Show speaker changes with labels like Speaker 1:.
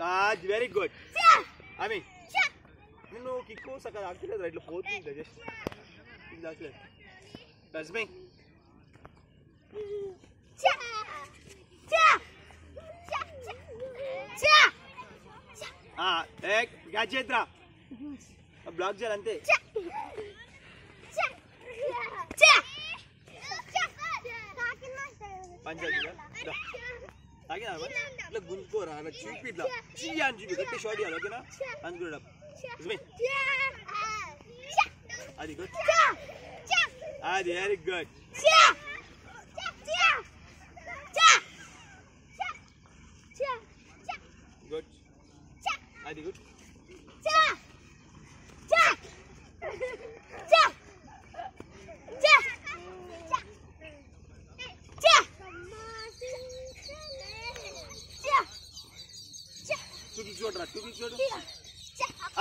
Speaker 1: Very good. అవి నిన్ను kick సగం ఆగలేదు రైట్లో పోతుంది జస్ట్ ఇది ఆగలేదు. రజ్మి క్యాచ్ చేద్దా బ్లాక్ చేయాలి అంతే. ఇట్లా గుంజుకోరా అలా చూపి ఇట్లా చెయ్యా అని చూపి గట్టి షాట్ ఇవ్వాలి ఓకేనా అందుకు అది గుడ్ అది వెరీ గుడ్ గుడ్ అది గుడ్ చూడు చూడరా చూడు చూడు